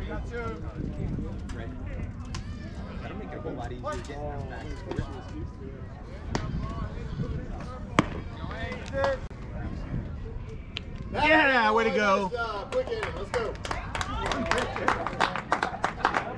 Right. That'll make it a whole lot easier getting them back. Yeah, way to go. Quick inning, let's go.